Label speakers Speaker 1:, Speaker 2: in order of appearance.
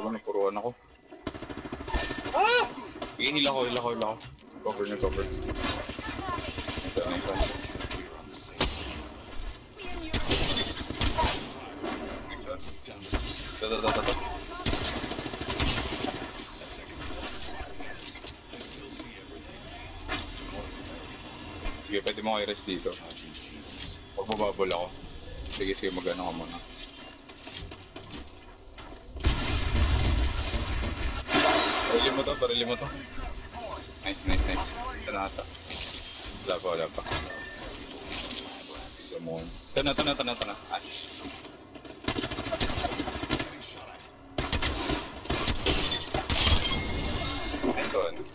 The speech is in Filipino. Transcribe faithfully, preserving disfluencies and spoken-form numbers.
Speaker 1: Gago, napuruan ako. Ah! Inil ako, il ako, il ako. Cover na cover. Ito na ito. Ito, ito, ito, ito. Sige, pwede mo kayo rest dito. Huwag mababol ako. Sige, sige, mag-ano ka muna. Parili mo to, parili mo to. Nice, nice, nice. Ito na ata. Wala pa, wala pa. Ito mo. Ito na, ito na, ito na, ito na. Ay. Ito, ano.